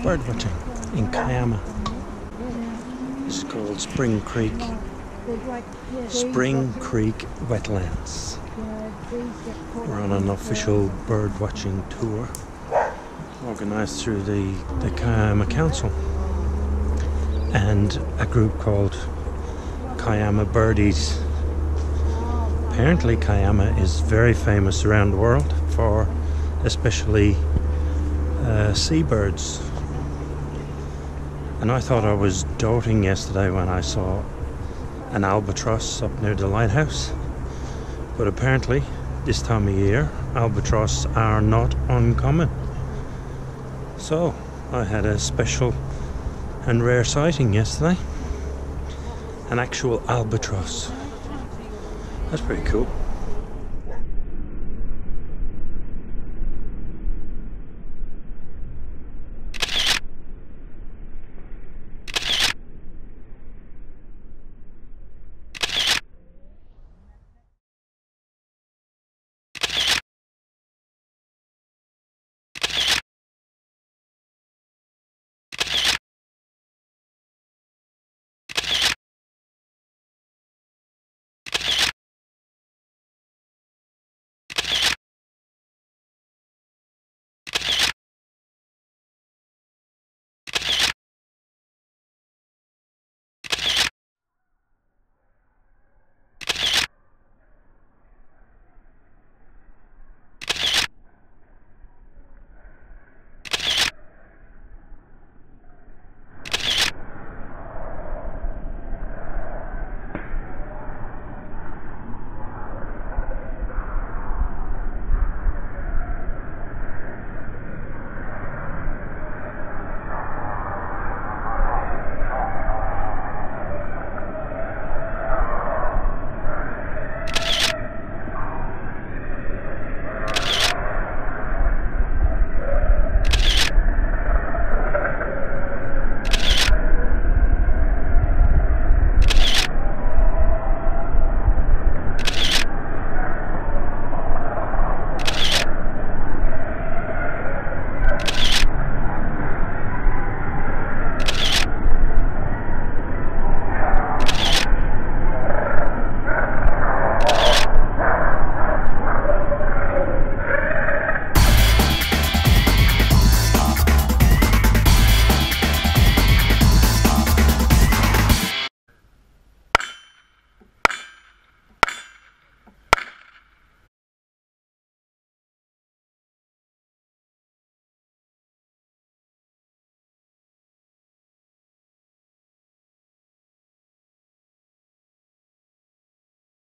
bird watching in Kiama. It's called Spring Creek Wetlands. We're on an official bird watching tour organised through the Kiama Council and a group called Kiama Birdies. Apparently Kiama is very famous around the world for especially seabirds. And I thought I was doting yesterday when I saw an albatross up near the lighthouse. But apparently this time of year albatross are not uncommon. So I had a special and rare sighting yesterday. An actual albatross. That's pretty cool.